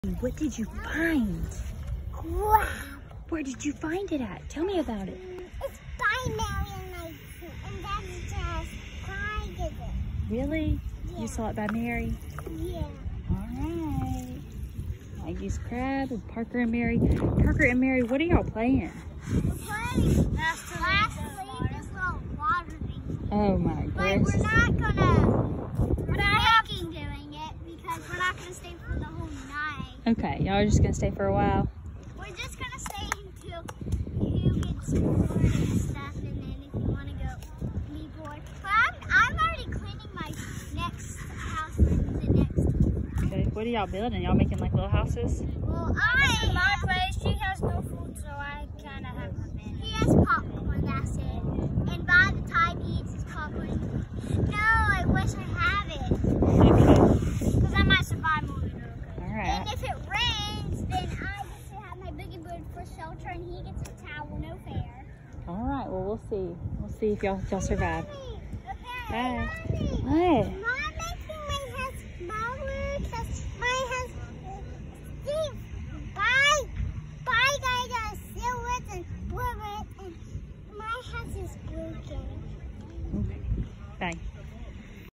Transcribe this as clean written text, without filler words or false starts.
What did you find? Crab. Where did you find it at? Tell me about it. It's by Mary and that's just private. Really? Yeah. You saw it by Mary? Yeah. All right. Maggie's crab and Parker and Mary. Parker and Mary, what are y'all playing? We're playing last leave this little water thing. Oh my But goodness. we're not doing it because we're not gonna stay for the whole night. Okay, y'all are just gonna stay for a while? We're just gonna stay until you get bored and stuff, and then if you wanna go be bored. But I'm already cleaning my next house for the next. Okay, what are y'all building? Y'all making like little houses? Well, my place, she has no food, so I kinda have her bed. He has popcorn, that's it. And by the time he eats his popcorn, no, I wish I have it. Okay. Because I might survive more than her. All right. And if it rains, then I get to have my boogie bird for shelter, and he gets a towel, no fair. All right, well, we'll see. We'll see if y'all survive. Okay. Bye. Mommy. What?